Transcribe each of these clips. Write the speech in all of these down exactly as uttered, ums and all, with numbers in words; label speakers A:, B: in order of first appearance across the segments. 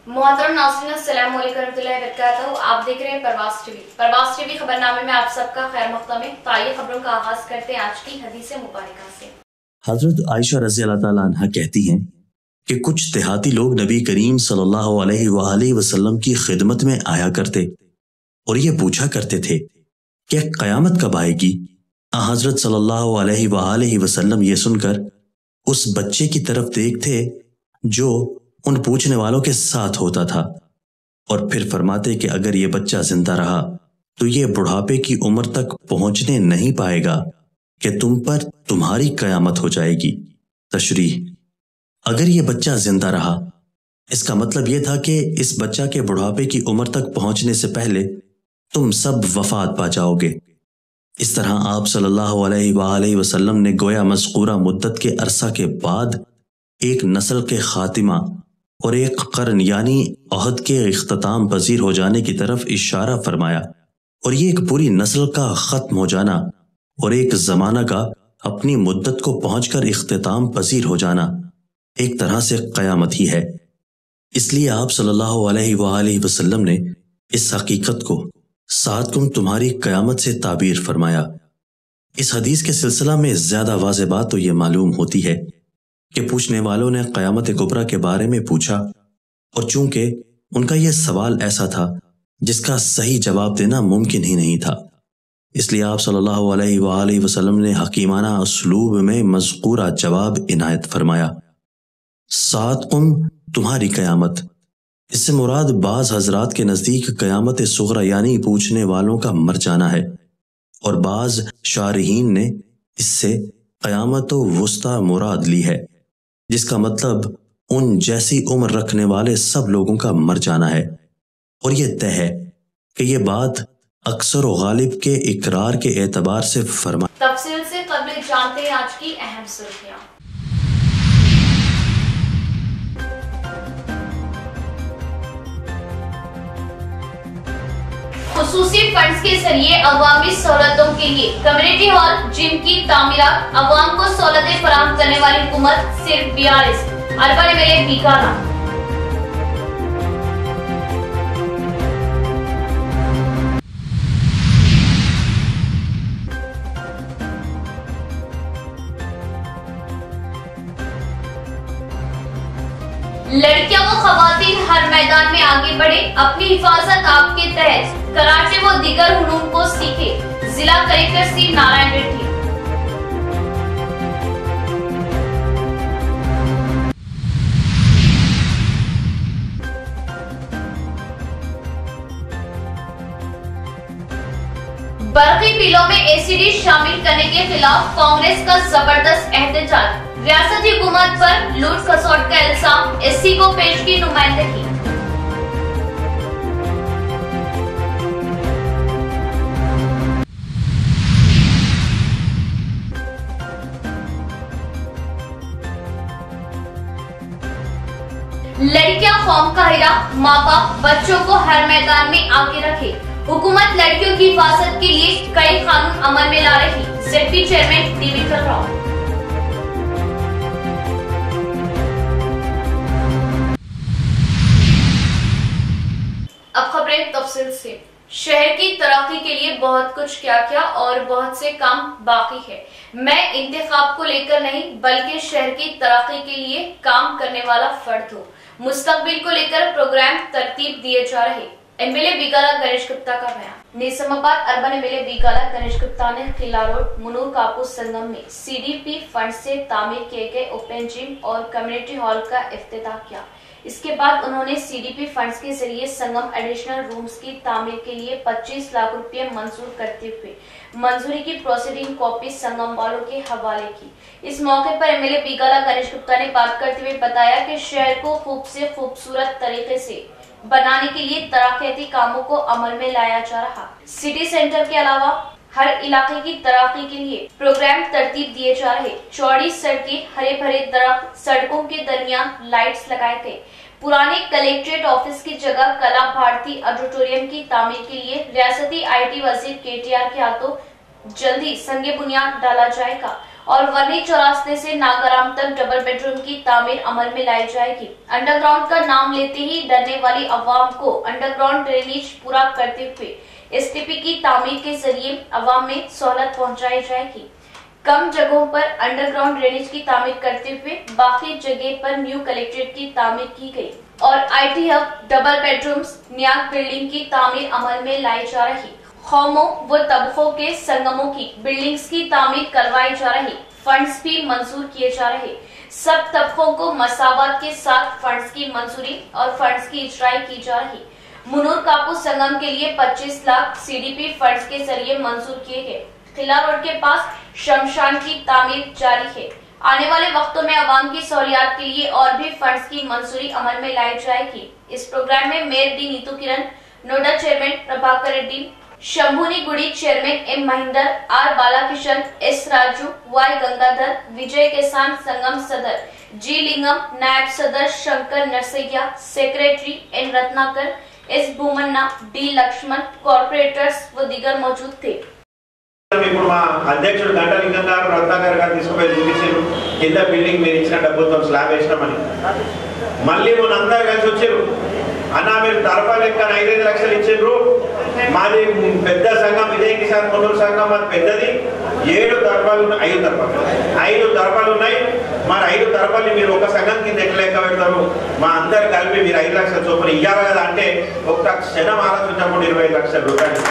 A: मोहतरम नाज़रीन, अस्सलाम वालेकुम रहमतुल्लाहि व बरकातहू। आप देख रहे हैं परवास टीवी। परवास टीवी खबरनामे में आप सबका खैर मक़दम है। तो आइए खबरों का आगाज करते हैं आज की हदीस मुबारका से।
B: हजरत आयशा रज़ी अल्लाह ताला अन्हा कहती हैं कि कुछ देहाती लोग नबी करीम सल्लल्लाहु अलैहि वसल्लम की खिदमत में आया करते और ये पूछा करते थे कि क़यामत कब आएगी। हजरत सल्लल्लाहु अलैहि वसल्लम ये सुनकर उस बच्चे की तरफ देखते जो उन पूछने वालों के साथ होता था और फिर फरमाते कि अगर ये बच्चा जिंदा रहा तो ये बुढ़ापे की उम्र तक पहुंचने नहीं पाएगा कि तुम पर तुम्हारी कयामत हो जाएगी। तशरीह, अगर ये बच्चा जिंदा रहा इसका मतलब यह था कि इस बच्चा के बुढ़ापे की उम्र तक पहुंचने से पहले तुम सब वफात पा जाओगे। इस तरह आप सल्लल्लाहु अलैहि वसल्लम ने गोया मज़कूरा मुद्दत के अरसा के बाद एक नस्ल के खातिमा और एक कर्न यानी अहद के इख्तिताम पजीर हो जाने की तरफ इशारा फरमाया और ये एक पूरी नस्ल का ख़त्म हो जाना और एक ज़माना का अपनी मुद्दत को पहुंचकर इख्तिताम पजीर हो जाना एक तरह से क़यामत ही है। इसलिए आप सल्लल्लाहु अलैहि वसल्लम ने इस हकीकत को साथ तुम तुम्हारी क़यामत से ताबीर फरमाया। इस हदीस के सिलसिला में ज़्यादा वाज़ेह बात तो ये मालूम होती है कि पूछने वालों ने क़यामत कुबरा के बारे में पूछा और चूंकि उनका यह सवाल ऐसा था जिसका सही जवाब देना मुमकिन ही नहीं था, इसलिए आप सल्लल्लाहु अलैहि वसल्लम ने हकीमाना उसलूब में मज़कूरा जवाब इनायत फरमाया। सात कुम तुम्हारी क़यामत, इससे मुराद बाज़ हजरात के नज़दीक क़यामत सुग़रा यानी पूछने वालों का मर जाना है और बाज़ शारहीन ने इससे क़यामत वुस्ता मुराद ली है जिसका मतलब उन जैसी उम्र रखने वाले सब लोगों का मर जाना है। और यह तय है कि यह बात अक्सर व गालिब के इकरार के एतबार से फरमा।
A: तफसील से कबल जानते हैं आज की अहम सुर्खियां। खुसूसी फंड्स के जरिए अवामी सहूलतों के लिए कम्युनिटी हॉल जिम की तामीरात, अवाम को सहूलतें फराहम करने वाली हुकूमत सिर्फ बयालीस अरब मिले बीकाना। लड़कियां व खवातीन हर मैदान में आगे बढ़े, अपनी हिफाजत आपके तहत कराटे व दीगर हुनूर को सीखे। जिला कलेक्टर सी नारायण रेड्डी। बरकी बिलों में एसीडी शामिल करने के खिलाफ कांग्रेस का जबरदस्त एहतजाज, रियासती हुकूमत पर लूट खसोट का इल्जाम, एससी को पेश की नुमाइंदगी। लड़कियां कौम का हीरा, माँ बाप बच्चों को हर मैदान में आगे रखे। हुकूमत लड़कियों की हिफाजत के लिए कई कानून अमल में ला रही, जेडपी चेयरमैन दिवाकर राव। अब खबरें तफसील से। शहर की तरक्की के लिए बहुत कुछ क्या क्या और बहुत से काम बाकी है। मैं इंतखाब को लेकर नहीं बल्कि शहर की तरक्की के लिए काम करने वाला फर्द हूँ। मुस्तकबिल को लेकर प्रोग्राम तरतीब दिए जा रहे, एमएलए बीकाला गणेश गुप्ता का बयान। निजामाबाद अर्बन एमएलए बीकाला गणेश गुप्ता ने किला रोड मुनूर कापूस संगम में सीडीपी फंड से तामीर किए गए ओपन जिम और कम्युनिटी हॉल का इफ्तिताह किया। इसके बाद उन्होंने सीडीपी फंड्स के जरिए संगम एडिशनल रूम्स की तामीर के लिए पच्चीस लाख रुपए मंजूर करते हुए मंजूरी की प्रोसीडिंग कॉपी संगम वालों के हवाले की। इस मौके पर एमएलए बीकाला गणेश गुप्ता ने बात करते हुए बताया कि शहर को खूब से खूबसूरत तरीके से बनाने के लिए तरक्याती कामों को अमल में लाया जा रहा। सिटी सेंटर के अलावा हर इलाके की तरक्की के लिए प्रोग्राम तरतीब दिए जा रहे। चौड़ी सड़कें, हरे भरे दरख्त, सड़कों के दरमियान लाइट्स लगाए गए। पुराने कलेक्ट्रेट ऑफिस की जगह कला भारती ऑडिटोरियम की तामीर के लिए रियासती आईटी वजीर केटीआर के हाथों जल्दी संगे बुनियाद डाला जाएगा। और वर्नी चौरास्ते से नागाराम तक डबल बेडरूम की तामीर अमल में लाई जाएगी। अंडरग्राउंड का नाम लेते ही डरने वाली अवाम को अंडरग्राउंड ड्रेनेज पूरा करते हुए एसटीपी की तामीर के जरिए अवाम में सहूलत पहुंचाई जाएगी। कम जगहों पर अंडरग्राउंड ड्रेनेज की तामीर करते हुए बाकी जगह पर न्यू कलेक्ट्रेट की तामीर की गई और IT hub, double bedrooms, NAC building की तामीर अमल में लाई जा रही। कौमों व तबकों के संगमों की बिल्डिंग्स की तामीर करवाई जा रही। फंड्स भी मंजूर किए जा रहे। सब तबकों को मसावत के साथ फंड्स की मंजूरी और फंड्स की इजराई की जा रही। मुनूर कापू संगम के लिए पच्चीस लाख सीडीपी फंड्स के जरिए मंजूर किए गए। किला रोड के पास शमशान की तामीर जारी है। आने वाले वक्तों में आवाम की सहूलियात के लिए और भी फंड्स की मंजूरी अमल में लाई जाएगी। इस प्रोग्राम में mayor D Neetu Kiran, NUDA chairman Prabhakar Reddy, Shambuni Gudi chairman M Mahender, R Balakishan, S Raju, Y Gangadhar, Vijay Kisan Sangam सदर जी लिंगम, नायब सदर Shankar Narsaiah, secretary N Ratnakar, S Bhumanna, D Laxman, corporators व दीगर मौजूद थे।
C: ఇప్పుడు మా అధ్యక్షుడు గంటలింగం గారు రత్నాకర్ గారు తీసుకుపోయి చూపించారు కింద బిల్డింగ్ మీరు ఇచ్చిన డబ్బులతో స్లాబ్ వేసినామని. మళ్ళీ మొన్న అందరు కలిసి వచ్చారు, అన్న మీరు తరఫా లెక్క ఐదైదు లక్షలు ఇచ్చిండ్రు, మాది పెద్ద సంఘం విజయ కిసాన్ కొన్నూరు సంఘం మాది పెద్దది, ఏడు తరఫాలు ఐదు తరఫాలు ఐదు తరఫాలు ఉన్నాయి, మరి ఐదు తరఫాలు మీరు ఒక సంఘం కింద ఎట్లా లెక్క పెడతారు, మా అందరు కలిపి మీరు ఐదు లక్షల చొప్పున ఇవ్వాలి కదా అంటే ఒక క్షణం ఆలోచించినప్పుడు ఇరవై లక్షల రూపాయలు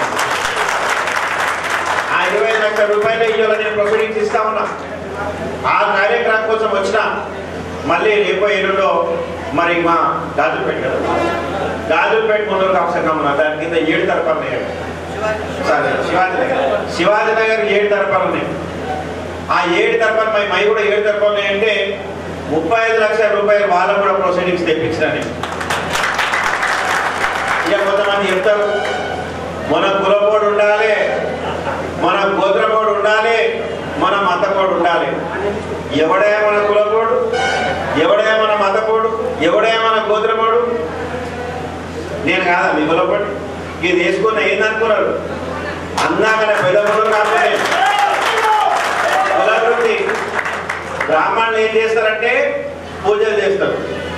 C: ఇరవై లక్షల రూపాయలు ఇవాళ నేను ప్రొసీడింగ్స్ ఇస్తా ఉన్నా. ఆ కార్యక్రమం కోసం వచ్చిన మళ్ళీ రేపో ఎల్లుండో మరి మా గాజుపేట కదా గాజుపేట మున్నూరు కాపు సంఘం ఉన్నా, దాని కింద ఏడు తరఫాలు ఉన్నాయి. సరే శివాజీ నగర్ శివాజీ నగర్ ఏడు తరఫాలు ఉన్నాయి. ఆ ఏడు తరఫాలు మై మై కూడా ఏడు తరఫాలు ఉన్నాయంటే ముప్పై ఐదు లక్షల రూపాయలు వాళ్ళకు కూడా ప్రొసీడింగ్స్ తెప్పించిన నేను. ఇక కొంతమంది చెప్తారు మన కులపోడు ఉండాలి, మన గోత్రపోడు ఉండాలి, మన మతపోడు ఉండాలి. ఎవడే మన కులపోడు, ఎవడే మన మతపోడు, ఎవడే మన గోత్రపోడు? నేను కాదా మీ కులపోడు? ఇది వేసుకున్న ఏందనుకున్నారు? అందాకనే పెద్ద కులం కాదు. కులవృత్తి బ్రాహ్మణులు ఏం చేస్తారంటే పూజలు చేస్తారు,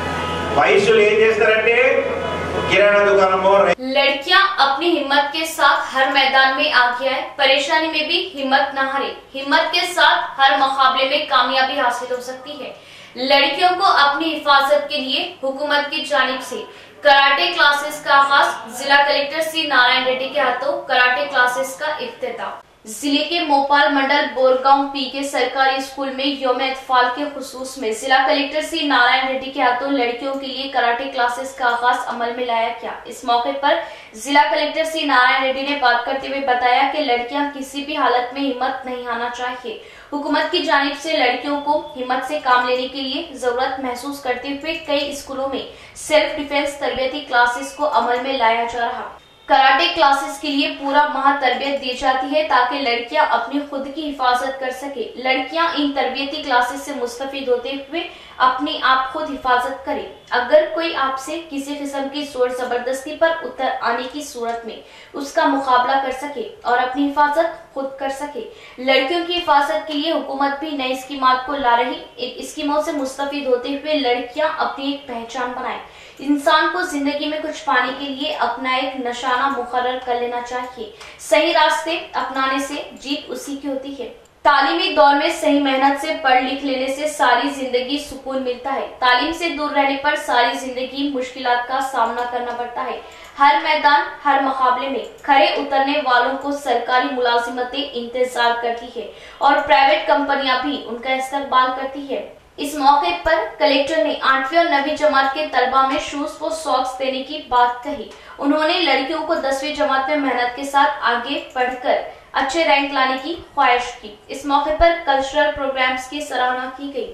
C: వైశ్యులు ఏం చేస్తారంటే किराना दुकान और
A: लड़कियां अपनी हिम्मत के साथ हर मैदान में आगे आए, परेशानी में भी हिम्मत न हारे। हिम्मत के साथ हर मुकाबले में कामयाबी हासिल हो सकती है। लड़कियों को अपनी हिफाजत के लिए हुकूमत की जानिब से कराटे क्लासेस का आगाज। जिला कलेक्टर सी नारायण रेड्डी के हाथों कराटे क्लासेस का इफ्तिताह। जिले के मोपाल मंडल बोरगांव पी के सरकारी स्कूल में यौम इत्फाल के खुसूस में जिला कलेक्टर सी नारायण रेड्डी के हाथों लड़कियों के लिए कराटे क्लासेस का आगाज अमल में लाया गया। इस मौके पर जिला कलेक्टर सी नारायण रेड्डी ने बात करते हुए बताया कि लड़कियां किसी भी हालत में हिम्मत नहीं हारना चाहिए। हुकूमत की जानिब से लड़कियों को हिम्मत से काम लेने के लिए जरूरत महसूस करते हुए कई स्कूलों में सेल्फ डिफेंस तरबियती क्लासेस को अमल में लाया जा रहा। कराटे क्लासेस के लिए पूरा माह तरबियत दी जाती है ताकि लड़कियां अपनी खुद की हिफाजत कर सके। लड़कियां इन तरबियती क्लासेस से मुस्तफीद होते हुए अपनी आप खुद हिफाजत करें। अगर कोई आपसे किसी किस्म की जोर जबरदस्ती पर उतर आने की सूरत में उसका मुकाबला कर सके और अपनी हिफाजत खुद कर सके। लड़कियों की हिफाजत के लिए हुकूमत भी नई स्कीमात को ला रही। इन स्कीमों से मुस्तफीद होते हुए लड़कियां अपनी एक पहचान बनाएं। इंसान को जिंदगी में कुछ पाने के लिए अपना एक निशाना मुकर्रर कर लेना चाहिए। सही रास्ते अपनाने से जीत उसी की होती है। तालीमी दौर में सही मेहनत से पढ़ लिख लेने से सारी जिंदगी सुकून मिलता है। तालीम से दूर रहने पर सारी जिंदगी मुश्किलात का सामना करना पड़ता है। हर मैदान हर मुकाबले में खड़े उतरने वालों को सरकारी मुलाजिमतें इंतजार करती है और प्राइवेट कंपनियां भी उनका इस्तेमाल करती है। इस मौके पर कलेक्टर ने आठवीं और नवीं जमात के तलबा में शूज व सॉक्स देने की बात कही। उन्होंने लड़कियों को दसवीं जमात में मेहनत के साथ आगे बढ़कर अच्छे रैंक लाने की ख्वाहिश की। इस मौके पर कल्चरल प्रोग्राम्स की सराहना की गई।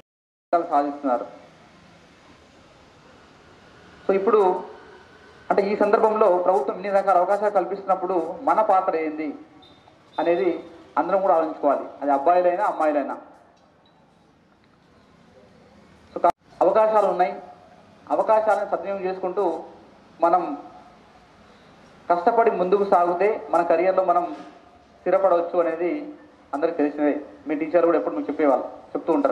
D: సో ఇప్పుడు అంటే ఈ సందర్భంలో ప్రభుత్వం ఇన్ని రకాల అవకాశాలు కల్పిస్తున్నప్పుడు మన పాత్ర ఏంది అనేది అందరం కూడా ఆలోచించుకోవాలి, అది అబ్బాయిలైనా అమ్మాయిలైనా. సో అవకాశాలు ఉన్నాయి, అవకాశాలను సద్వినియోగం చేసుకుంటూ మనం కష్టపడి ముందుకు సాగితే మన కెరియర్లో మనం స్థిరపడవచ్చు అనేది అందరికీ తెలిసినదే, మీ టీచర్ కూడా ఎప్పుడు మీకు చెప్పేవాళ్ళు చెప్తూ ఉంటారు.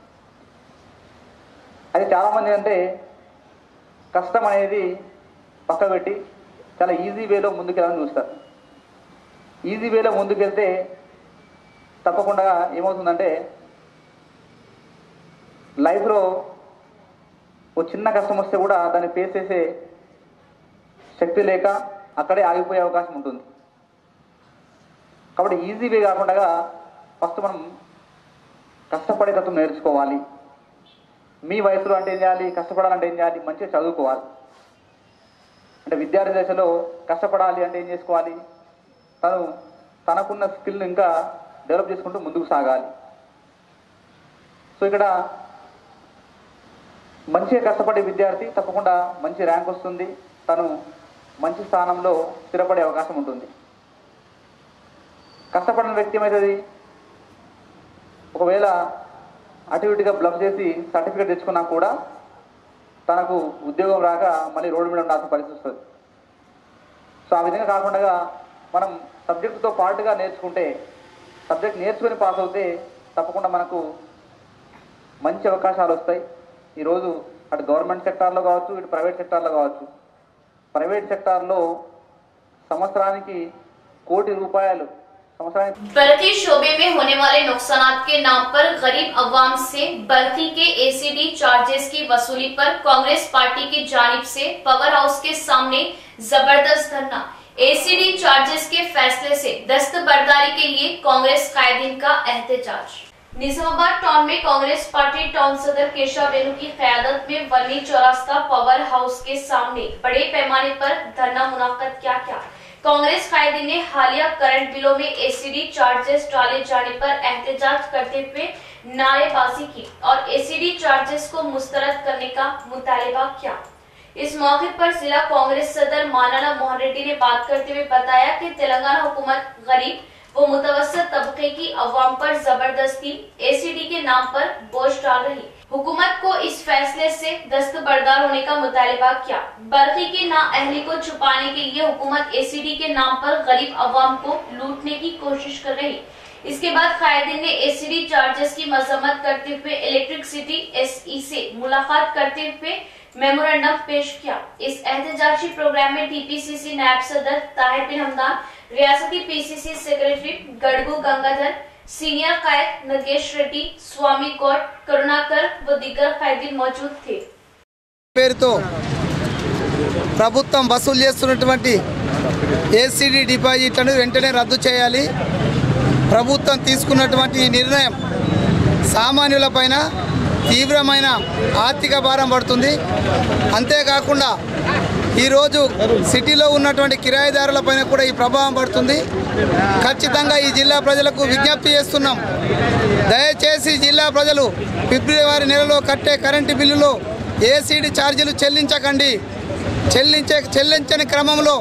D: అయితే చాలామంది అంటే కష్టం అనేది పక్క పెట్టి చాలా ఈజీ వేలో ముందుకెళ్ళాలని చూస్తారు. ఈజీ వేలో ముందుకెళ్తే తప్పకుండా ఏమవుతుందంటే లైఫ్లో ఓ చిన్న కష్టం వస్తే కూడా దాన్ని ఫేస్ చేసే శక్తి లేక అక్కడే ఆగిపోయే అవకాశం ఉంటుంది. కాబట్టి ఈజీ వే కాకుండా ఫస్ట్ మనం కష్టపడే తత్వం నేర్చుకోవాలి. మీ వయసులో అంటే ఏం చేయాలి, కష్టపడాలంటే ఏం చేయాలి, మంచిగా చదువుకోవాలి. అంటే విద్యార్థి దశలో కష్టపడాలి అంటే ఏం చేసుకోవాలి, తను తనకున్న స్కిల్ ఇంకా డెవలప్ చేసుకుంటూ ముందుకు సాగాలి. సో ఇక్కడ మంచిగా కష్టపడే విద్యార్థి తప్పకుండా మంచి ర్యాంక్ వస్తుంది, తను మంచి స్థానంలో స్థిరపడే అవకాశం ఉంటుంది. కష్టపడిన వ్యక్తి ఏమవుతుంది, ఒకవేళ అటు ఇటుగా బ్లఫ్ చేసి సర్టిఫికేట్ తెచ్చుకున్నా కూడా తనకు ఉద్యోగం రాక మళ్ళీ రోడ్డు మీద ఉండాల్సిన పరిస్థితి వస్తుంది. సో ఆ విధంగా కాకుండా మనం సబ్జెక్టుతో పాటుగా నేర్చుకుంటే, సబ్జెక్ట్ నేర్చుకొని పాస్ అవుతే తప్పకుండా మనకు మంచి అవకాశాలు వస్తాయి. ఈరోజు అటు గవర్నమెంట్ సెక్టార్లో కావచ్చు, ఇటు ప్రైవేట్ సెక్టార్లో కావచ్చు. ప్రైవేట్ సెక్టార్లో సంవత్సరానికి కోటి రూపాయలు
A: बल्कि शोबे में होने वाले नुकसान के नाम पर गरीब अवाम से बल्कि के एसीडी चार्जेस की वसूली पर कांग्रेस पार्टी की जानिब से पावर हाउस के सामने जबरदस्त धरना। एसीडी चार्जेस के फैसले से दस्तबरदारी के लिए कांग्रेस कायदीन का एहतजाज। निजामाबाद टाउन में कांग्रेस पार्टी टाउन सदर केशव रेणु की क़यादत में वल्ली चौरास्ता पावर हाउस के सामने बड़े पैमाने पर धरना मुनाक़द किया गया। कांग्रेस कायदीन ने हालिया करंट बिलों में एसीडी चार्जेस डाले जाने पर एहतजाज करते हुए नारेबाजी की और एसीडी चार्जेस को मुस्तरद करने का मुतालिबा किया। इस मौके पर जिला कांग्रेस सदर मानाना मोहन रेड्डी ने बात करते हुए बताया कि तेलंगाना हुकूमत गरीब वो मुतवस्सित तबके की अवाम पर जबरदस्ती एसीडी के नाम पर बोझ डाल रही। हुकूमत को इस फैसले से दस्तबरदार होने का मुतालिबा किया। बर्की के नाअहली को छुपाने के लिए हुकूमत एसीडी के नाम पर गरीब अवाम को लूटने की कोशिश कर रही। इसके बाद कायदीन ने एसीडी चार्जेस की मजम्मत करते हुए इलेक्ट्रिसिटी एसई से मुलाकात करते हुए मेमोरेंडम पेश किया। इस एहतजाजी प्रोग्राम में टीपीसीसी नायब सदर ताहिर बिन हमदान, रियासती PCC secretary Gadugu Gangadhar, senior कायद नगेश रेड्डी, स्वामी गौड, करुणाकर व दीगर कायदीन मौजूद थे।
E: పేరుతో ప్రభుత్వం వసూలు చేస్తున్నటువంటి ఏసీడీ డిపాజిట్లను వెంటనే రద్దు చేయాలి. ప్రభుత్వం తీసుకున్నటువంటి ఈ నిర్ణయం సామాన్యులపైన తీవ్రమైన ఆర్థిక భారం పడుతుంది. అంతేకాకుండా ఈరోజు సిటీలో ఉన్నటువంటి కిరాయిదారులపైన కూడా ఈ ప్రభావం పడుతుంది. ఖచ్చితంగా ఈ జిల్లా ప్రజలకు విజ్ఞప్తి చేస్తున్నాం, దయచేసి జిల్లా ప్రజలు ఫిబ్రవరి నెలలో కట్టే కరెంటు బిల్లులో ఏసీడీ ఛార్జీలు చెల్లించకండి. చెల్లించే చెల్లించని క్రమంలో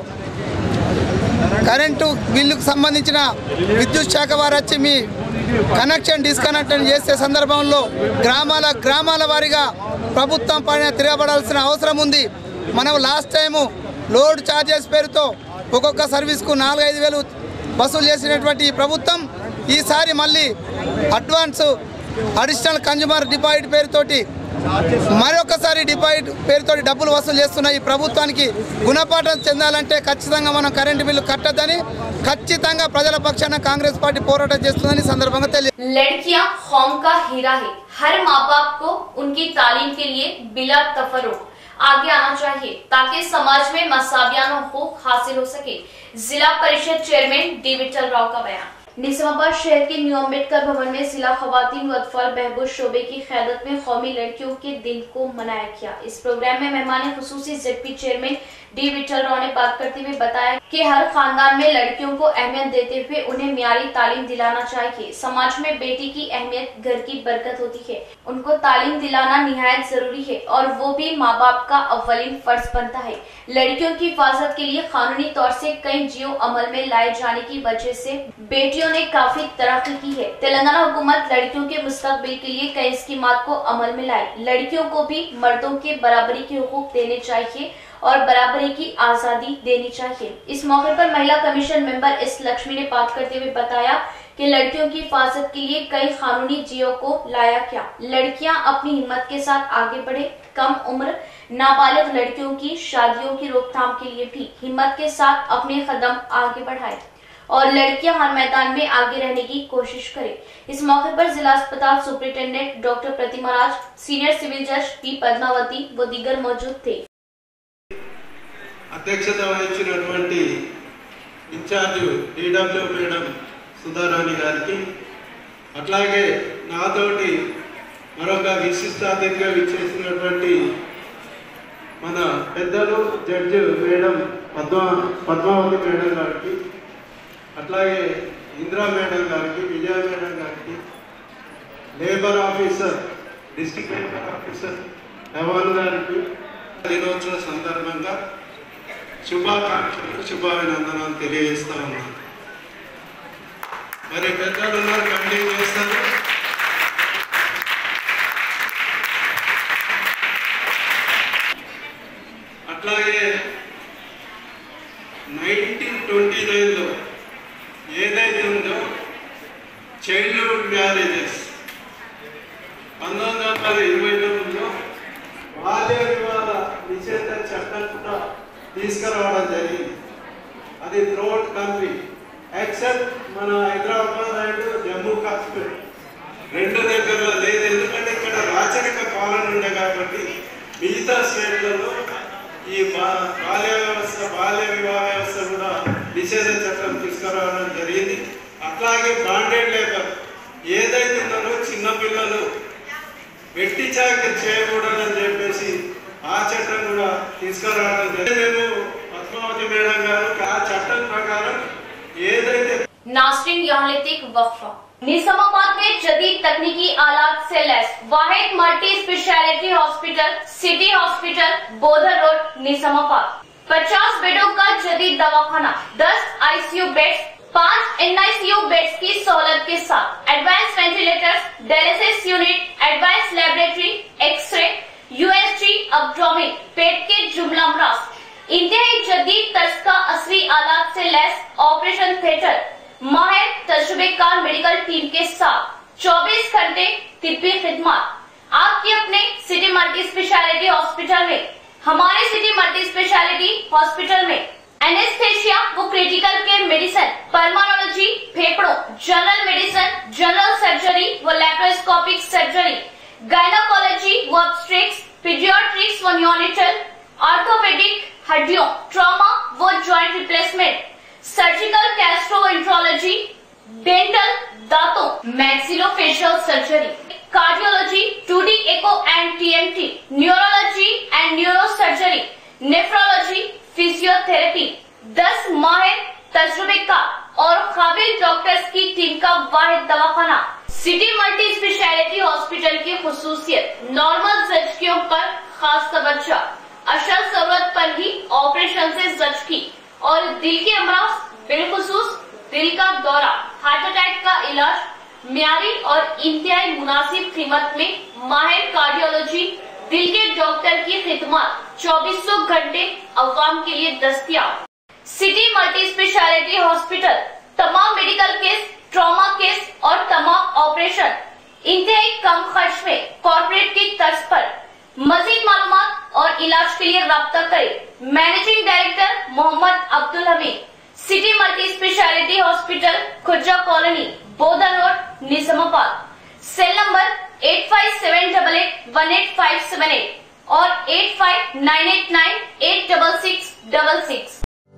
E: కరెంటు బిల్లుకు సంబంధించిన విద్యుత్ శాఖ వారు వచ్చి మీ కనెక్షన్ డిస్కనెక్ట్ చేసే సందర్భంలో గ్రామాల గ్రామాల వారీగా ప్రభుత్వం పైన తిరగబడాల్సిన అవసరం ఉంది. మనం లాస్ట్ టైము లోడ్ ఛార్జెస్ పేరుతో ఒక్కొక్క సర్వీస్కు నాలుగైదు వేలు వసూలు చేసినటువంటి ఈ ప్రభుత్వం ఈసారి మళ్ళీ అడ్వాన్స్ అడిషనల్ కన్జ్యూమర్ డిపాజిట్ పేరుతోటి మరొకసారి డిపాజిట్ పేరుతోటి డబ్బులు వసూలు చేస్తున్న ఈ ప్రభుత్వానికి గుణపాఠం చెందాలంటే ఖచ్చితంగా మనం కరెంటు బిల్లు కట్టద్దని ఖచ్చితంగా ప్రజల పక్షాన కాంగ్రెస్ పార్టీ పోరాటం చేస్తుందని సందర్భంగా తెలియ
A: लड़कियां कौम का हीरा है। हर माँ बाप को उनकी तालीम के लिए बिला तफरुक आगे आना चाहिए ताकि समाज में मसावियाना हकूक हासिल हो सके। जिला परिषद चेयरमैन डी विठल राव का बयान। निजामाबाद शहर के न्यू अम्बेडकर भवन में जिला खवातीन व अतफाल बहबूद शोबे की क़यादत में कौमी लड़कियों के दिन को मनाया गया। इस प्रोग्राम में मेहमान खुसूसी ZP chairman D Vithal Rao ने बात करते हुए बताया कि हर खानदान में लड़कियों को अहमियत देते हुए उन्हें मियारी तालीम दिलाना चाहिए। समाज में बेटी की अहमियत घर की बरकत होती है, उनको तालीम दिलाना निहायत जरूरी है और वो भी माँ बाप का अव्वलीन फर्ज बनता है। लड़कियों की हिफाजत के लिए कानूनी तौर से कई जियो अमल में लाए जाने की वजह से बेटियों ने काफी तरक्की की है। तेलंगाना हुकूमत लड़कियों के मुस्तकबिल के लिए कई स्कीमात को अमल में लाई। लड़कियों को भी मर्दों के बराबरी के हुकूक देने चाहिए और बराबरी की आजादी देनी चाहिए। इस मौके पर महिला कमीशन मेंबर एस लक्ष्मी ने बात करते हुए बताया कि लड़कियों की हिफाजत के लिए कई कानूनी जियो को लाया क्या, लड़कियां अपनी हिम्मत के साथ आगे बढ़े, कम उम्र नाबालिग लड़कियों की शादियों की रोकथाम के लिए भी हिम्मत के साथ अपने कदम आगे बढ़ाए और लड़कियां हर मैदान में आगे रहने की कोशिश करें। इस मौके पर जिला अस्पताल superintendent doctor Pratima Raj, senior civil जज पी पद्मावती व दीगर मौजूद थे।
F: अध्यक्षता वहिंचिनटुवंटि इंचार्ज डीडब्ल्यू मैडम सुधाराणी गारिकी अట్లాగే నాతోటి మరొక విశిష్ట అతిథిగా విచ్చేసినటువంటి మన పెద్దలు judge madam Padma Padmavati madam గారికి అట్లాగే ఇంద్రా మేడం గారికి విజయ మేడం గారికి labour officer district labour officer Havan గారికి దినోత్సవ సందర్భంగా శుభాకాంక్షలు శుభాభినందనాలు తెలియజేస్తా ఉన్నాను। మరి పెద్దలు ఉన్నారు, కంప్లీట్ చేస్తారు। అట్లాగే నైన్టీన్ ట్వంటీ నైన్లో ఏదైతే ఉందో చైల్డ్హుడ్ మ్యారేజెస్ పంతొమ్మిది వందల ఇరవై తొమ్మిదిలో బాల్య వివాహ నిషేధ చట్టం కూడా తీసుకురావడం జరిగింది। అది త్రూఅవుట్ కంట్రీ ఎక్సెప్ట్ మన హైదరాబాద్ అండ్ జమ్మూ కాశ్మీర్ రెండు దగ్గరలో లేదు, ఎందుకంటే ఇక్కడ రాచరిక పాలన ఉండే కాబట్టి మిగతా స్టేట్లలో ఈ బాల్య వ్యవస్థ బాల్య వివాహ వ్యవస్థ కూడా నిషేధ చట్టం తీసుకురావడం జరిగింది। అట్లాగే బాండెడ్ లేబర్ ఏదైతే ఉన్నారో చిన్నపిల్లలు వెట్టి చాకరీ చేయకూడదని చెప్పేసి ఆ చట్టం కూడా తీసుకురావడం జరిగింది। మేము పద్మావతి మేడం గారు ఆ చట్టం ప్రకారం ఏదైతే
A: नाज़रीन यहाँ लेते एक वक्फा। निजामाबाद में जदीद तकनीकी आलात से लैस वाहिद multi speciality hospital city hospital Bodhan road Nizamabad. पचास बेडों का जदीद दवाखाना, दस आईसीयू बेड्स, पाँच एनआईसीयू बेड्स की सहूलत के साथ advance ventilators, dialysis unit, advance laboratory, X-ray, USG, abdomen, पेट के जुमला अमराज, इंतहाई जदीद तर्ज का असली आलात से लैस ऑपरेशन थिएटर, माहिर तजुर्बेकार मेडिकल टीम के साथ चौबीस घंटे तिब्बी खिदमत आपके अपने सिटी मल्टी स्पेशलिटी हॉस्पिटल में। हमारे सिटी मल्टी स्पेशलिटी हॉस्पिटल में एनेस्थेशिया व क्रिटिकल केयर मेडिसिन, पल्मोनोलॉजी, फेफड़ों, जनरल मेडिसिन, जनरल सर्जरी व लैप्रोस्कोपिक सर्जरी, गायनोकोलॉजी व ऑब्स्ट्रिक्स, पीडियाट्रिक्स व नियोनेटल, ऑर्थोपेडिक, हड्डियों, ट्रॉमा व joint replacement, surgical gastroenterology, dental, दांतों, maxillofacial surgery, cardiology, two D echo and TMT, neurology and neuro surgery, nephrology, physiotherapy, दस माहिर तजुर्बेकार और काबिल डॉक्टर्स की टीम का वाहिद दवाखाना। सिटी मल्टी स्पेशलिटी हॉस्पिटल की खुसूसियत नॉर्मल जचकियों पर खास तवज्जो, अशल जरूरत पर ही ऑपरेशन से जचकी और दिल के अमराज, बिलखुसूस दिल का दौरा, हार्ट अटैक का इलाज म्यारी और इंतहाई मुनासिब कीमत में माहिर कार्डियोलॉजी, दिल के डॉक्टर की खिदमत चौबीसों घंटे अवाम के लिए दस्तयाब। सिटी मल्टी स्पेशलिटी हॉस्पिटल तमाम मेडिकल केस, ट्रॉमा केस और तमाम ऑपरेशन इंतहाई कम खर्च में कॉर्पोरेट की तर्ज पर। मजीद मालूमात और इलाज के लिए राब्ता करें। Managing director Mohammed Abdul Hameed, city multi speciality hospital, Khurja colony, Bodhan road, Nizamabad. Cell number eight five seven double eight one eight five seven eight और eight five nine eight nine eight double six double six.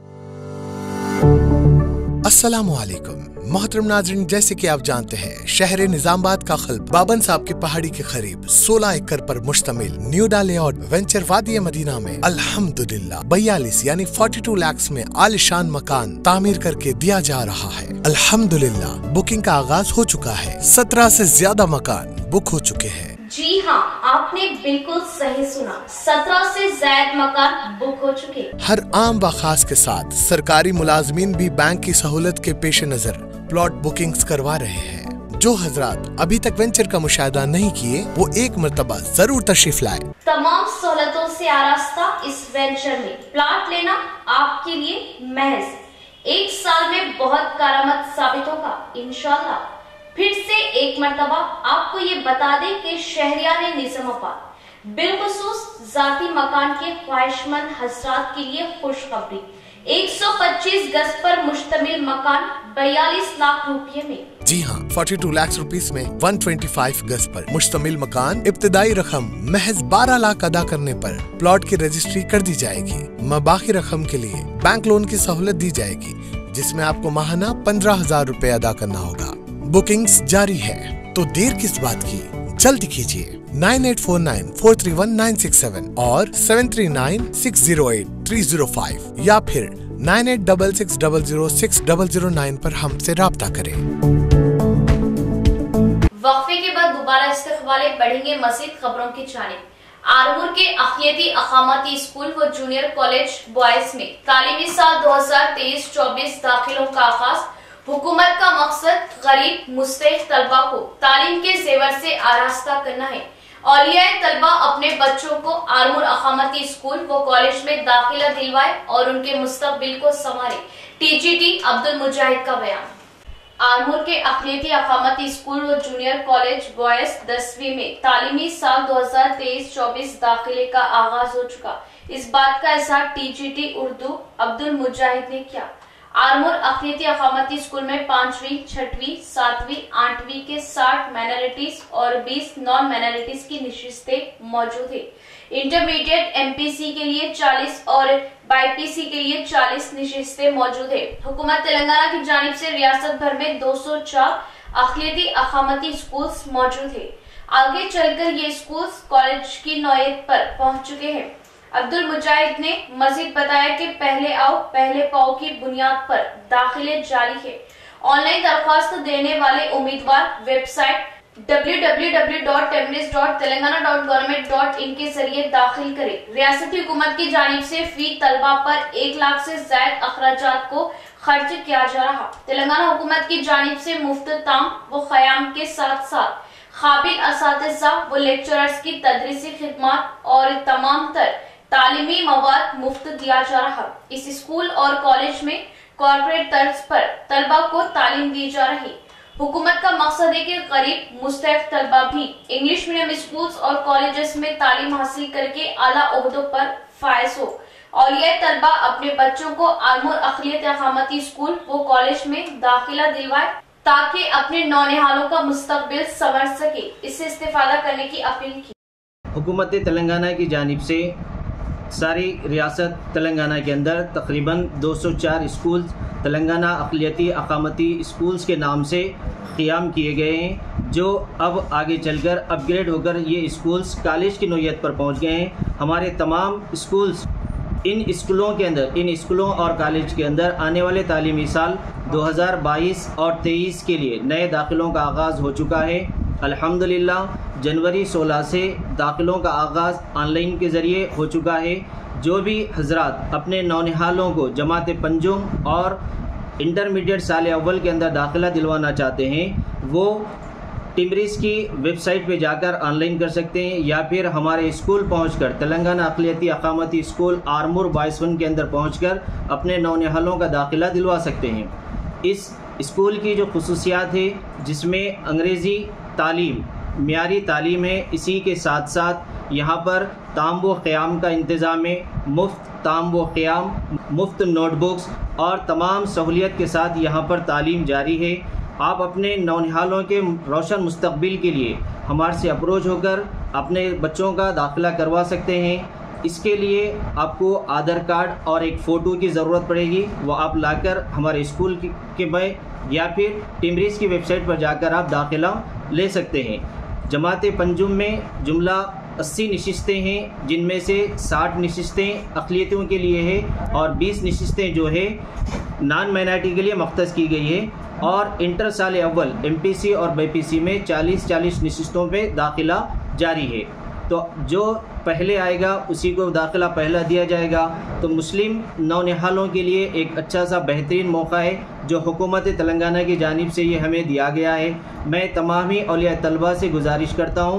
G: अस्सलामु अलैकुम मोहतरम नाज़रीन, जैसे कि आप जानते हैं शहर निजामाबाद का खल्ब बाबन साहब की पहाड़ी के करीब सोलह एकड़ पर मुश्तमिल new layout venture Wadi Madina में अल्हम्दुलिल्लाह बयालीस यानी बयालीस लाख में आलिशान मकान तामीर करके दिया जा रहा है। अल्हम्दुलिल्लाह बुकिंग का आगाज हो चुका है। सत्रह से ज्यादा मकान बुक हो चुके हैं।
A: जी हाँ, आपने बिल्कुल सही सुना, सत्रह से ज्यादा मकान बुक हो चुके।
G: हर आम व खास के साथ सरकारी मुलाजमीन भी बैंक की सहूलत के पेश नजर प्लॉट बुकिंग्स करवा रहे हैं। जो हजरात अभी तक वेंचर का मुशाहिदा नहीं किए वो एक मर्तबा जरूर तशरीफ लाए।
A: तमाम सहूलतों से आरास्ता इस वेंचर में प्लॉट लेना आपके लिए महज एक साल में बहुत करामत साबित होगा इंशाल्लाह। फिर से एक मर्तबा आपको ये बता दें कि शहरियार निजामाबाद बिलखुसूस जाती मकान के ख्वाहिशमंद हजरात के लिए खुशखबरी। एक सौ पच्चीस गज पर मुश्तमिल मकान बयालीस लाख रुपए में।
G: जी हाँ, बयालीस लाख रुपीस में एक सौ पच्चीस गज पर मुश्तमिल मकान, इब्तिदाई रकम महज बारह लाख अदा करने पर प्लॉट की रजिस्ट्री कर दी जाएगी। मबाकी रकम के लिए बैंक लोन की सहूलत दी जाएगी, जिसमें आपको माहाना पंद्रह हजार रूपए अदा करना होगा। बुकिंग्स जारी है, तो देर किस बात की, जल्दी कीजिए। Nine eight four nine four three one nine six seven और seven three nine six zero eight three zero five या फिर nine eight double six double zero six double zero nine पर हमसे राब्ता करें।
A: वक्फे के बाद दोबारा इस्तिक़बाले बढ़ेंगे मज़ीद खबरों की जानिब। आरमूर के अक़लियती अक़ामती स्कूल व जूनियर कॉलेज बॉयज में तालीमी साल दो हजार तेईस चौबीस दाखिलों का आगाज। हुकूमत का मकसद गरीब मुस्तहिक़ तलबा को तालीम के जेवर से आरास्ता करना है। औलियाए तलबा अपने बच्चों को आरमूर अक़ामती स्कूल व कॉलेज में दाखिला दिलवाए और उनके मुस्तक़बिल को संवारे। टीजीटी अब्दुल मुजाहिद का बयान। आरमूर के अक़लियती अक़ामती स्कूल व जूनियर कॉलेज बॉयज दसवीं में तालीमी साल दो हजार तेईस चौबीस दाखिले का आगाज हो चुका। इस बात का इज़हार टीजीटी उर्दू अब्दुल मुजाहिद ने किया। आरमूर अक़लियती अक़ामती स्कूल में पांचवी, छठवीं, सातवीं, आठवीं के साठ माइनॉरिटीज और बीस नॉन माइनॉरिटीज की नशिस्तें मौजूद है। इंटरमीडिएट एमपीसी के लिए चालीस और बाईपीसी के लिए चालीस नशिस्तें मौजूद है। हुकूमत तेलंगाना की जानिब से रियासत भर में दो सौ चार अक़लियती अक़ामती स्कूल्स मौजूद है। आगे चलकर ये स्कूल्स कॉलेज की नौयत पर पहुंच चुके हैं। अब्दुल मुजाहिद ने मजीद बताया कि पहले आओ पहले पाओ की बुनियाद पर दाखिले जारी है। ऑनलाइन दरख्वास्त देने वाले उम्मीदवार website W W W dot TMREIS dot Telangana dot government dot in के जरिए दाखिल करें। रियासती हुकूमत की जानिब से फी तलबा पर एक लाख से ज्यादा अखराजात को खर्च किया जा रहा। तेलंगाना हुकूमत की जानिब से मुफ्त ताम व क़याम के साथ साथ काबिल असातिज़ा व लेक्चरर्स की तदरीसी खिदमत और तमाम तर तालीमी मवाद मुफ्त दिया जा रहा। इस स्कूल और कॉलेज में कॉर्पोरेट तर्ज पर तलबा को तालीम दी जा रही। हुकूमत का मकसद है कि गरीब मुस्तहिक़ तलबा भी इंग्लिश मीडियम स्कूल्स और कॉलेजेस में तालीम हासिल करके आला ओहदों पर फायज हो। औलिया तलबा अपने बच्चों को आरमूर अक़लियती अक़ामती स्कूल व कॉलेज में दाखिला दिलवाए ताकि अपने नौनिहालों का मुस्तक़बिल संवर सके। इससे इस्तेफादा करने की अपील की।
H: हुकूमत तेलंगाना की जानिब से सारी रियासत तेलंगाना के अंदर तकरीबन दो सौ चार स्कूल्स तेलंगाना अक़लियती अक़ामती स्कूल्स के नाम से क़याम किए गए हैं, जो अब आगे चलकर अपग्रेड होकर ये स्कूल्स कॉलेज की नौयत पर पहुंच गए हैं। हमारे तमाम स्कूल्स इन स्कूलों के अंदर इन स्कूलों और कॉलेज के अंदर आने वाले तालीमी साल दो हज़ार बाईस और तेईस के लिए नए दाखिलों का आगाज़ हो चुका है। अल्हम्दुलिल्लाह जनवरी सोलह से दाखिलों का आगाज़ ऑनलाइन के ज़रिए हो चुका है। जो भी हजरात अपने नौनिहालों को जमात पंजुम और इंटरमीडिएट साल अव्वल के अंदर दाखिला दिलवाना चाहते हैं वो टिमरिस की वेबसाइट पे जाकर ऑनलाइन कर सकते हैं या फिर हमारे स्कूल पहुंचकर तेलंगाना अक़लियती अक़ामती स्कूल आरमूर बॉयज़ वन के अंदर पहुंचकर अपने नौनिहालों का दाखिला दिलवा सकते हैं। इस स्कूल की जो खुसूसियात है जिसमें अंग्रेज़ी तालीम मियारी तालीम है, इसी के साथ साथ यहाँ पर ताम व क़याम का इंतज़ाम है। मुफ्त ताम व क़याम, मुफ्त नोटबुक्स और तमाम सहूलियत के साथ यहाँ पर तालीम जारी है। आप अपने नौनिहालों के रोशन मुस्तक़बिल के लिए हमारे से अप्रोच होकर अपने बच्चों का दाखिला करवा सकते हैं। इसके लिए आपको आधार कार्ड और एक फ़ोटो की ज़रूरत पड़ेगी, वो आप लाकर हमारे स्कूल के में या फिर टिमरिस की वेबसाइट पर जाकर आप दाखिला ले सकते हैं। जमात पंजुम में जुमला अस्सी नशिस्तें हैं, जिनमें से साठ नशिस्तें अक़लियतियों के लिए है और बीस नशिस्तें जो है नॉन माइनॉरिटी के लिए मख्तस की गई है। और इंटर साल अव्वल एमपीसी और बाईपीसी में चालीस चालीस नशिस्तों पे दाखिला जारी है। तो जो पहले आएगा उसी को दाखिला पहला दिया जाएगा। तो मुस्लिम नौनिहालों के लिए एक अच्छा सा बेहतरीन मौका है जो हुकूमत तेलंगाना की जानिब से ये हमें दिया गया है। मैं तमाम ही औलिया तलबा से गुजारिश करता हूँ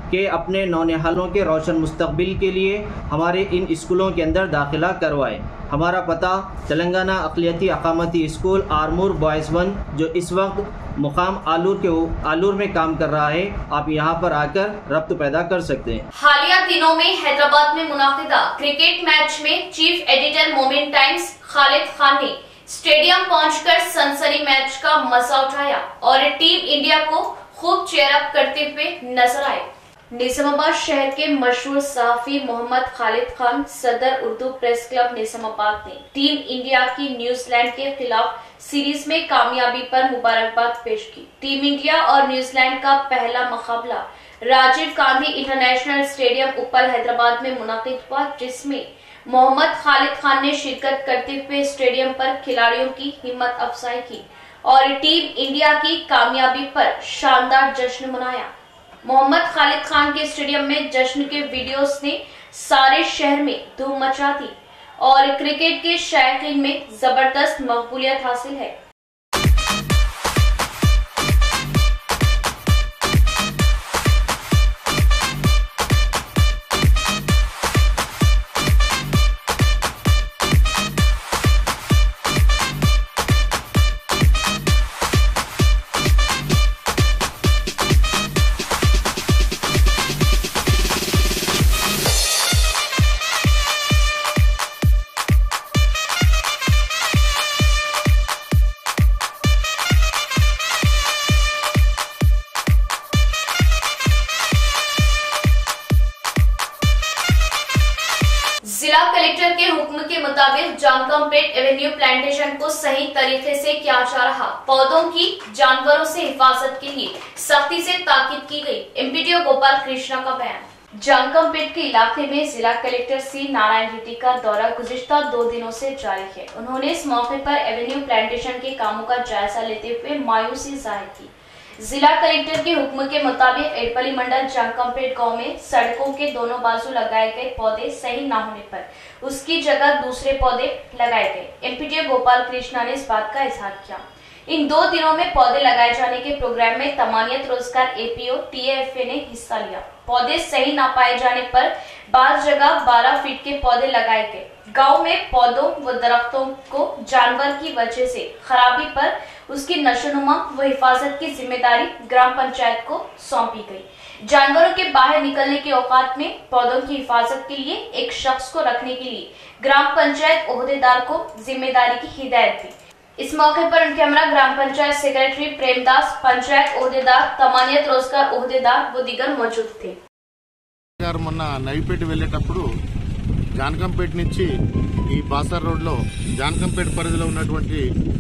H: कि अपने नौनिहालों के रोशन मुस्तकबिल के लिए हमारे इन स्कूलों के अंदर दाखिला करवाएं। हमारा पता तेलंगाना अक़लियती अक़ामती स्कूल आरमूर बॉयज़ वन, जो इस वक्त मुकाम आलूर के आलूर में काम कर रहा है। आप यहाँ पर आकर रब्त पैदा कर सकते हैं।
A: हालिया दिनों में हैदराबाद में मुनाकिदा क्रिकेट मैच में chief editor Momin times Khalid Khan ने स्टेडियम पहुंचकर सनसनी मैच का मजा उठाया और टीम इंडिया को खूब चेयर अप करते हुए नजर आए। निजामाबाद शहर के मशहूर सहाफी मोहम्मद खालिद खान सदर उर्दू प्रेस क्लब निजामाबाद ने टीम इंडिया की न्यूजीलैंड के खिलाफ सीरीज में कामयाबी पर मुबारकबाद पेश की। टीम इंडिया और न्यूजीलैंड का पहला मुकाबला राजीव गांधी इंटरनेशनल स्टेडियम ऊपर हैदराबाद में मुनाकिद हुआ, जिसमें मोहम्मद खालिद खान ने शिरकत करते हुए स्टेडियम पर खिलाड़ियों की हिम्मत अफजाई की और टीम इंडिया की कामयाबी पर शानदार जश्न मनाया। मोहम्मद खालिद खान के स्टेडियम में जश्न के वीडियोस ने सारे शहर में धूम मचा दी और क्रिकेट के शायकीन में जबरदस्त मकबूलियत हासिल है। जिला कलेक्टर के हुक्म के मुताबिक जानकमपेट एवेन्यू प्लांटेशन को सही तरीके से किया जा रहा। पौधों की जानवरों से हिफाजत के लिए सख्ती से ताकीद की गई। एमपीडीओ गोपाल कृष्णा का बयान। जानकमपेट के इलाके में जिला कलेक्टर सी नारायण रेड्डी का दौरा गुज़िश्ता दो दिनों से जारी है। उन्होंने इस मौके पर एवेन्यू प्लांटेशन के कामों का जायजा लेते हुए मायूसी जाहिर की। जिला कलेक्टर के हुक्म के मुताबिक एडपली मंडल जानकमपेट गांव में सड़कों के दोनों बाजू लगाए गए पौधे सही न होने पर उसकी जगह दूसरे पौधे लगाए गए। एमपीडीओ गोपाल कृष्णा ने इस बात का इजहार किया। इन दो दिनों में पौधे लगाए जाने के प्रोग्राम में तमानियत रोजगार एपीओ टीएएफए ने हिस्सा लिया। पौधे सही न पाए जाने पर बार जगह बारह फीट के पौधे लगाए गए। गांव में पौधों व दरख्तों को जानवर की वजह से खराबी पर उसकी नशोनुमा व हिफाजत की जिम्मेदारी ग्राम पंचायत को सौंपी गई। जानवरों के बाहर निकलने के औकात में पौधों की हिफाजत के लिए एक शख्स को रखने के लिए ग्राम पंचायत ओहदेदार को जिम्मेदारी की हिदायत दी। इस मौके पर उनके हमरा ग्राम पंचायत सेक्रेटरी प्रेमदास, पंचायत ओहदेदार, तमानियत रोजगार ओहदेदार व दीगर मौजूद थे।
I: మొన్న నైపేట వెళ్ళేటప్పుడు జానకంపేట నుంచి ఈ బాసర్ రోడ్ లో జానకంపేట పరిధిలో ఉన్నటువంటి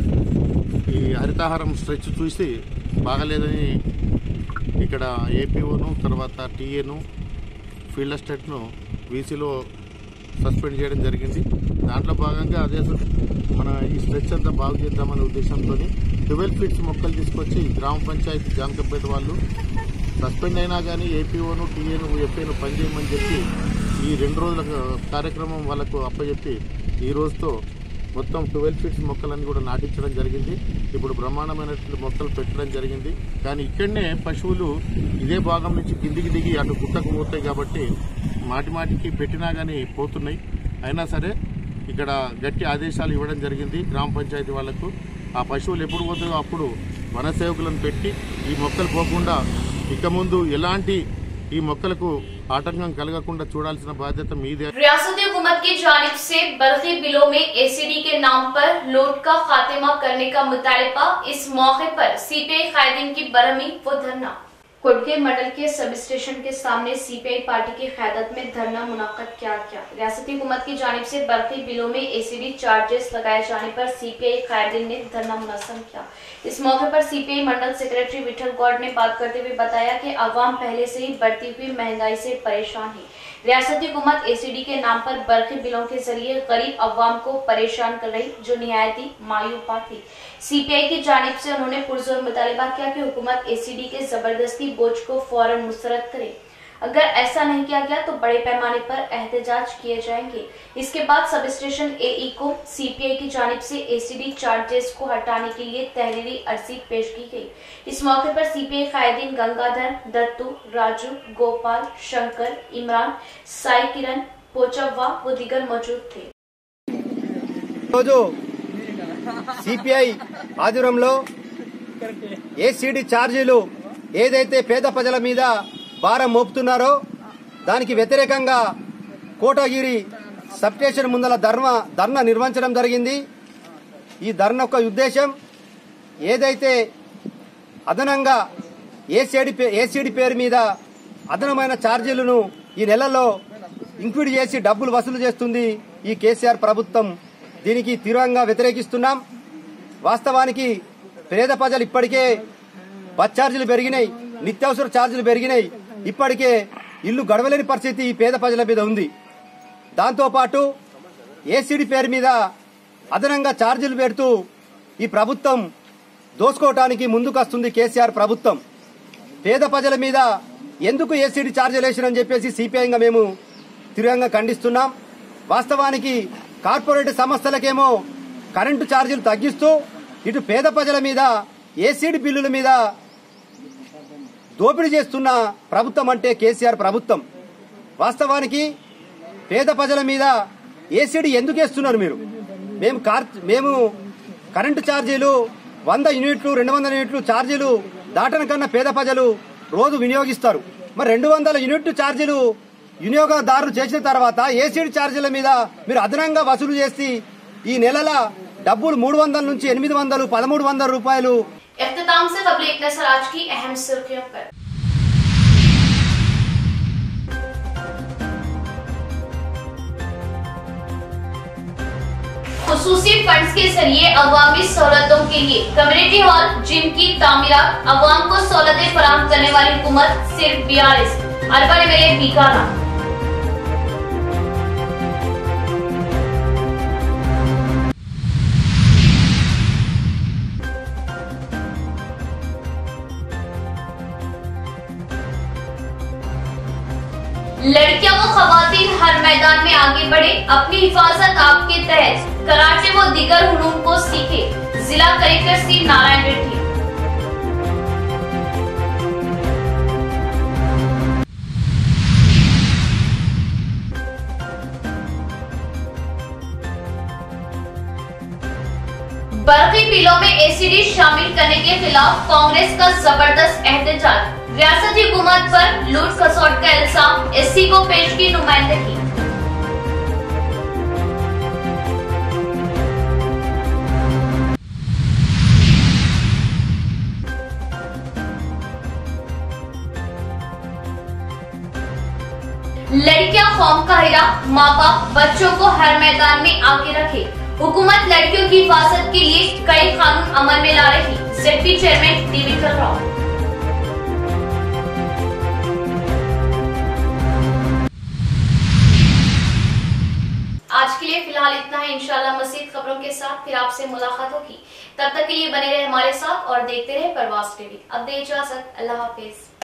I: ఈ హరితహారం స్ట్రెచ్ చూసి బాగలేదని ఇక్కడ ఏపీఓను తర్వాత టీఏను ఫీల్డ్ అసిస్టెంట్ను వీసీలో సస్పెండ్ చేయడం జరిగింది। దాంట్లో భాగంగా అదే మన ఈ స్ట్రెచ్ అంతా బాగు చేద్దామనే ఉద్దేశంతో ట్వెల్వ్ ఫీట్స్ మొక్కలు తీసుకొచ్చి గ్రామ పంచాయతీ జానకంపేట వాళ్ళు సస్పెండ్ అయినా కానీ ఏపీఓను టీఏను ఎఫ్ఏను పనిచేయమని చెప్పి ఈ రెండు రోజుల కార్యక్రమం వాళ్ళకు అప్పచెప్పి ఈ రోజుతో మొత్తం ట్వెల్వ్ ఫీట్స్ మొక్కలన్నీ కూడా నాటించడం జరిగింది। ఇప్పుడు బ్రహ్మాండమైనటువంటి మొక్కలు పెట్టడం జరిగింది। కానీ ఇక్కడనే పశువులు ఇదే భాగం నుంచి కిందికి దిగి అటు గుట్టకు పోతాయి కాబట్టి మాటి మాటికి పెట్టినా కానీ పోతున్నాయి। అయినా సరే ఇక్కడ గట్టి ఆదేశాలు ఇవ్వడం జరిగింది గ్రామ పంచాయతీ వాళ్లకు। ఆ పశువులు ఎప్పుడు పోతాయో అప్పుడు వన సేవకులను పెట్టి ఈ మొక్కలు పోకుండా ఇక ముందు ఎలాంటి ఈ మొక్కలకు आतंकं कलगकुंडा चूडाल्सिन बाध्यता मीदे।
A: रियासती हुकूमत की जानिब से बरकी बिलों में एसीडी के नाम पर लूट का खात्मा करने का मुतालिबा। इस मौके पर सीपीआई कायदीन की बरहमी व धरना। कोटगे मंडल के सब स्टेशन के सामने सीपीआई पार्टी की क़यादत में धरना मुनक्कद किया गया। रियासती हुकूमत की जानिब से बरकी बिलों में एसीडी चार्जेस लगाए जाने पर सीपीआई कायदीन ने धरना मुनज़्ज़म किया। इस मौके पर सीपीआई मंडल सेक्रेटरी विठल गौड़ ने बात करते हुए बताया कि अवाम पहले से ही बढ़ती हुई महंगाई से परेशान है। रियासती हुकूमत एसीडी के नाम पर बरकी बिलों के जरिए गरीब अवाम को परेशान कर रही, जो निहायती मायूब बात थी। सीपीआई की जानिब से उन्होंने पुरजोर मुतालिबा किया कि हुकूमत एसीडी के जबरदस्ती बोझ को फौरन मुस्तरद करे। अगर ऐसा नहीं किया गया तो बड़े पैमाने पर एहतजाज किए जाएंगे। इसके बाद सब स्टेशन एई को सीपीआई की जानिब से एसीडी चार्जेस को हटाने के लिए तहरीरी अर्जी पेश की गई। इस मौके पर सीपीआई कायदीन गंगाधर, दत्तू, राजू, गोपाल, शंकर, इमरान, साई किरण, पोचव्वा व दीगर मौजूद थे।
J: సిపిఐ ఆధ్వర్యంలో ఏసీడీ ఛార్జీలు ఏదైతే పేద ప్రజల మీద భారం మోపుతున్నారో దానికి వ్యతిరేకంగా కోటగిరి సబ్ స్టేషన్ ముందల ధర్నా ధర్నా నిర్వహించడం జరిగింది। ఈ ధర్నా యొక్క ఉద్దేశం ఏదైతే అదనంగా ఏసీడీ ఏసీడీ పేరు మీద అదనమైన ఛార్జీలను ఈ నెలలో ఇంక్లూడ్ చేసి డబ్బులు వసూలు చేస్తుంది ఈ కేసీఆర్ ప్రభుత్వం। దీనికి తీవ్రంగా వ్యతిరేకిస్తున్నాం। వాస్తవానికి పేద ప్రజలు ఇప్పటికే బస్ ఛార్జీలు పెరిగినాయి, నిత్యావసర ఛార్జీలు పెరిగినాయి, ఇప్పటికే ఇల్లు గడవలేని పరిస్థితి ఈ పేద ప్రజల మీద ఉంది। దాంతోపాటు ఏసీడీ పేరు మీద అదనంగా ఛార్జీలు పెడుతూ ఈ ప్రభుత్వం దోసుకోవటానికి ముందుకొస్తుంది కేసీఆర్ ప్రభుత్వం। పేద ప్రజల మీద ఎందుకు ఏసీడీ ఛార్జీలు వేసిరని చెప్పేసి సిపిఐగా మేము తీవ్రంగా ఖండిస్తున్నాం। వాస్తవానికి కార్పొరేట్ సంస్థలకేమో కరెంటు ఛార్జీలు తగ్గిస్తూ ఇటు పేద ప్రజల మీద ఏసీడీ బిల్లుల మీద దోపిడీ చేస్తున్న ప్రభుత్వం అంటే కేసీఆర్ ప్రభుత్వం। వాస్తవానికి పేద ప్రజల మీద ఏసీడీ ఎందుకు వేస్తున్నారు మీరు? మేము మేము కరెంటు ఛార్జీలు వంద యూనిట్లు రెండు వందల యూనిట్లు ఛార్జీలు దాటన కన్నా పేద ప్రజలు రోజు వినియోగిస్తారు। మరి రెండు వందల యూనిట్లు ఛార్జీలు వినియోగదారులు చేసిన తర్వాత ఏసీడీ ఛార్జీల మీద మీరు అదనంగా వసూలు చేసి ఈ నెలల డబ్బులు మూడు వందల నుంచి ఎనిమిది వందలు పదమూడు వందల రూపాయలు।
A: इख्तिताम से कबल एक नजर आज की अहम सुर्खियों पर। खुसूसी फंड्स के जरिए अवामी सहूलतों के लिए कम्युनिटी हॉल, जिम की तामीरात, अवाम को सहूलतें फराहम करने वाली हुकूमत सिर्फ बयालीस अरबन मिले बीकाना। लड़कियां व खवातीन हर मैदान में आगे बढ़े, अपनी हिफाजत आपके तहत कराटे व दीगर हुनूर को सीखे। जिला कलेक्टर सी नारायण रेड्डी। बरकी बिलों में एसीडी शामिल करने के खिलाफ कांग्रेस का जबरदस्त एहतजाज। रियासती हुकूमत पर लूट खसोट का इल्जाम, एससी को पेश की नुमाइंदगी। लड़कियां कौम का हीरा, माँ बाप बच्चों को हर मैदान में आके रखे। हुकूमत लड़कियों की हिफाजत के लिए कई कानून अमल में ला रही। ZP chairman Diwakar Rao. आज के लिए फिलहाल इतना है। इंशाल्लाह मज़ीद खबरों के साथ फिर आपसे मुलाकात होगी। तब तक के लिए बने रहे हमारे साथ और देखते रहे परवाज़ टीवी। अब दे इजाजत, अल्लाह हाफिज।